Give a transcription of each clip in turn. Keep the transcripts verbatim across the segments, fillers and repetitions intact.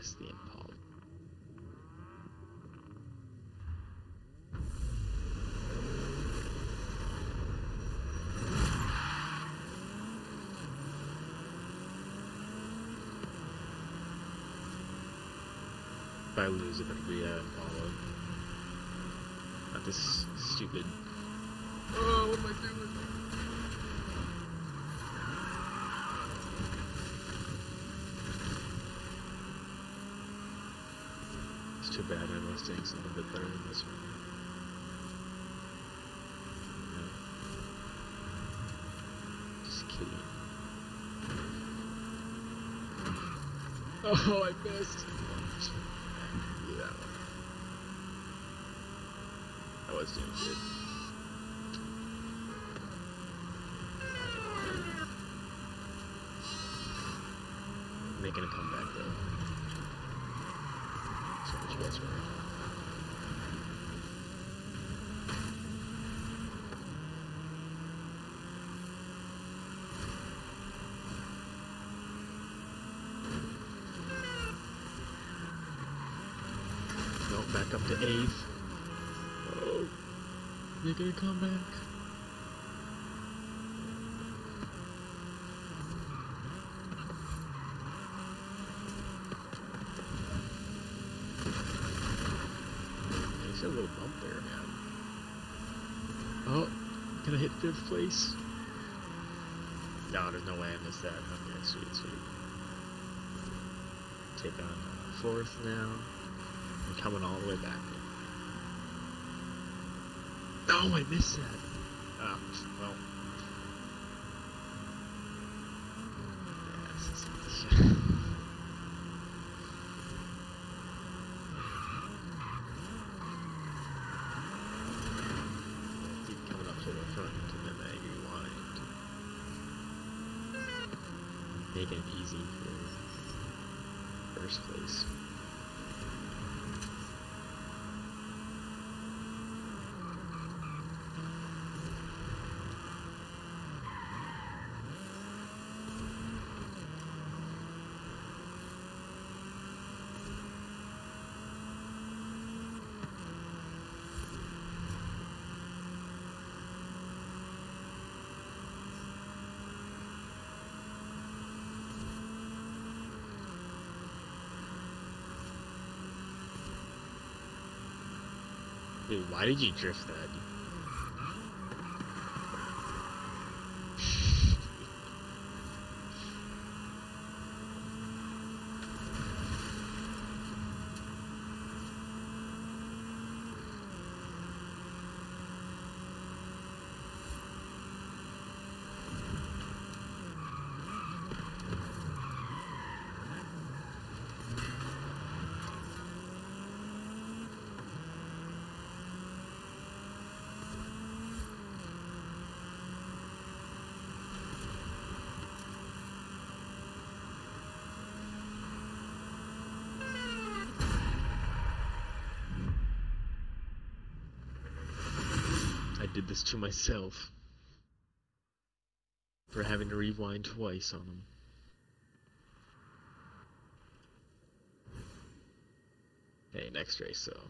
Yes, the Impala. If I lose it, it'll be uh, Impala. Not this stupid. Oh, what am I doing? It's too bad my Mustang's a little bit better than this one. No. Just kidding. Oh, I missed. Yeah. I was doing good. Making a comeback though. So what you guys were. No, back up to eighth. Oh, making a comeback. A little bump there, man. Oh, can I hit fifth place? No, there's no way I missed that. Okay, sweet, sweet. Take on uh, fourth now. I'm coming all the way back. Oh, I missed that. Oh, well. Yeah, this is making it easy for first place. Dude, why did you drift that? I did this to myself for having to rewind twice on them. Hey, next race, so.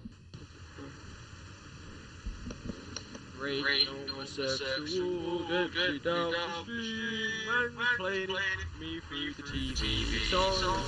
Great, Great, homosexual, get me down the street, when played me through the T V song.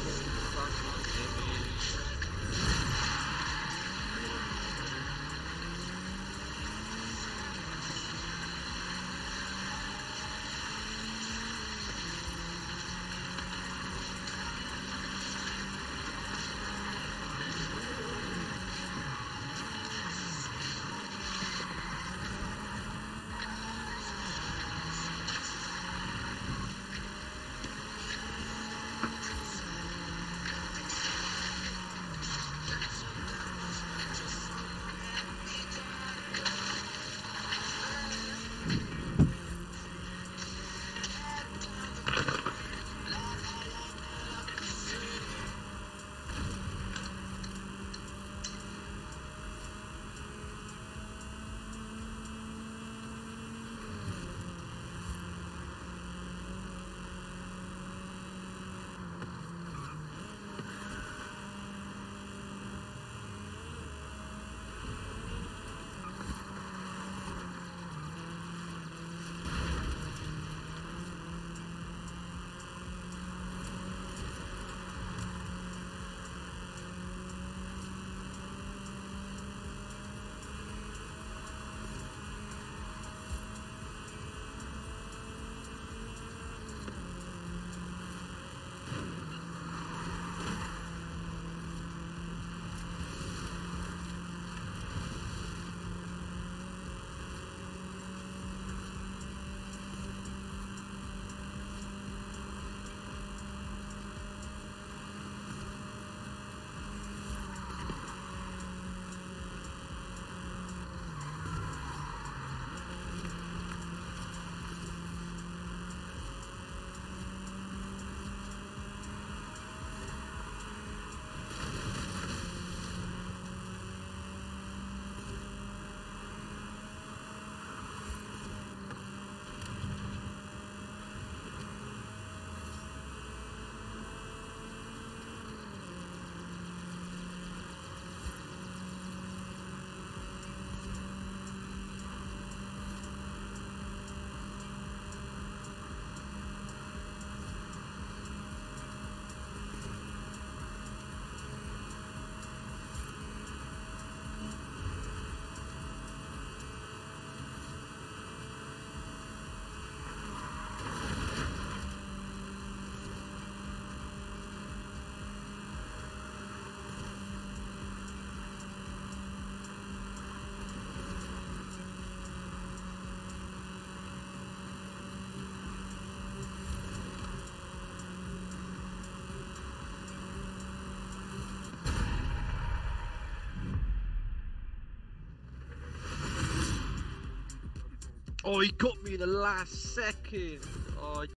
Oh, he got me in the last second. Oh,